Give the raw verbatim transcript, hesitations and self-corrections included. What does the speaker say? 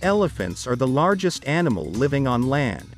Elephants are the largest animal living on land.